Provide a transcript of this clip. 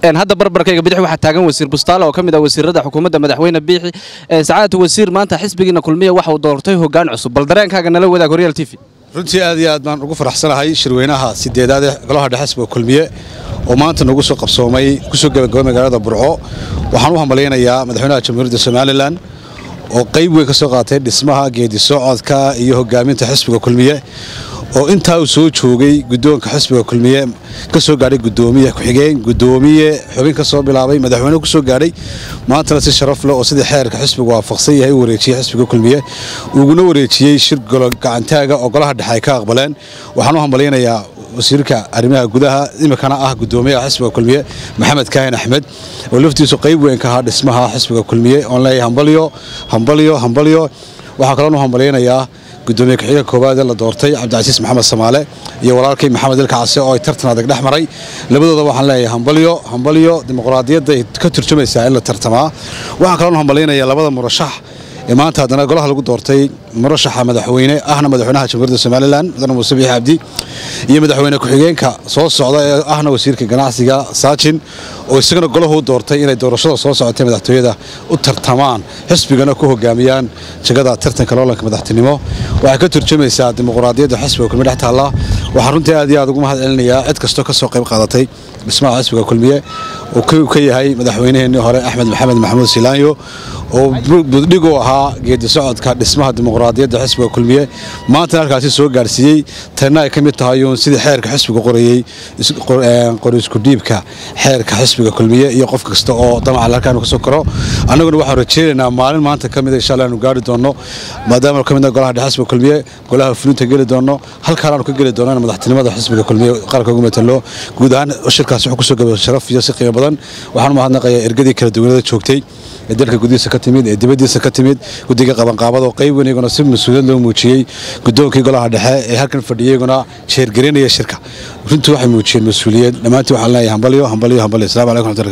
hadda barbarkayga bidix waxa taagan wasiir Bustaale oo kamid ah wasiirada xukuumadda madaxweyne Biixi saacadu wasiir maanta xisbigiina kulmiye waxa uu doortay hoggaan cusub bal dareenkaaga nala wadaag Royal TV runtii aad iyo aad baan ugu faraxsanahay shirweynaha sideedaad ee golaha dhexe xisbiga kulmiye oo maanta nagu soo qabsoomay ku soo gabagabay magaalada Burco waxaan u hambaleynayaa madaxweynaha Jamhuuriyadda Soomaaliland oo qayb weyn ka soo qaatay dhismaha geedi socodka iyo hogaaminta xisbiga kulmiye oo inta uu soo joogay gudoonka xisbiga kulmiye ka soo gaaray gudoomiye ku xigeen gudoomiye xubin ka soo bilaabay madaxweyne ku soo gaaray maanta si sharaf leh oo sidii xeerka xisbiga waafaqsan yahay wareejiyay xisbiga kulmiye uguna wareejiyay shir gacantaaga oo golaha dhexe ka aqbaleen waxaan u hambaleynayaa wasiirka arrimaha gudaha imikana ah gudoomiyaha xisbiga kulmiye Maxamed Kaahin Axmed oo laftiisu qayb weyn ka ah dhismaha xisbiga kulmiye oo leeyahay hambalyo waxa kale oo hambaleynayaa gudoomiye ku-xigeenka koowaad la doortay Cabdicasiis Maxamed Samaale iyo walaalkay Maxamed Ilkaasi oo ay tartan adag dhex maray labadooda waxaan leeyahay hambalyo dimuqraadiyadda ka turjumaysa in la tartamaa waxa kale oo hambaleynayaa labada murashax ee maanta hadana golaha lagu doortay murashaxa madaxweyne ahna madaxweynaha Jamhuuriyadda Soomaaliland Mudane Muuse Biixi Cabdi iyo madaxweyne ku-xigeenka soo socda ee ahna wasiirka ganacsiga Saajin oo isagana golaha u doortay inay doorashada soo socotay madaxtooyada u tartamaan xisbigana ku hogaamiyaan jagada tartanka loolanka madaxtinimo waxa ka turjumaysa dimuqraadiyadda xisbiga kulmiye dhex taala waxa runtii aad iyo aad ugu mahadcelinayaa cid kasto ka soo qayb qaadatay dhismaha xisbiga kulmiye oo ka yahay madaxweynaheenii hore Axmed Maxamed Maxamuud Silaanyo oo budhigo ahaa geedi socodka dhismaha dimuqraadiyadda xisbiga kulmiye maanta halkaasi soo gaarsiiyay tan ay kamid tahay sidii xeerka xisbiga qorayay qorisku dhiibka xeerka xisbiga kulmiye iyo qof kasta oo damac halkaan ka soo karo anaguna waxaan rajaynaynaa maalin maanta kamid insha Allah aanu gaari doono maadaama kamid golaha dhexe xisbiga kulmiye golaha fulinta gali doono halkaan aanu ka gali doono madaxtinimada xisbiga kulmiye qaranka ugu matalo guud ahaan shirkaas wuxuu ku soo gabay sharaf iyo si qiimo badan waxaan u mahadnaqayaa ergadii kala duwanada joogtay ee dalka gudihiisa ka timid ee dibadiisa ka timid gudiga qabanqaabada oo qayb weyn iyaguna si mas'uuliyad loo muujiyay gudoonkii golaha dhexe ee halkan fadhiyayna sheer gareynaya shirka runtii waxay muujiyeen mas'uuliyad dhamaantii waxaan leeyahay hambalyo. Assalaamu calaykum.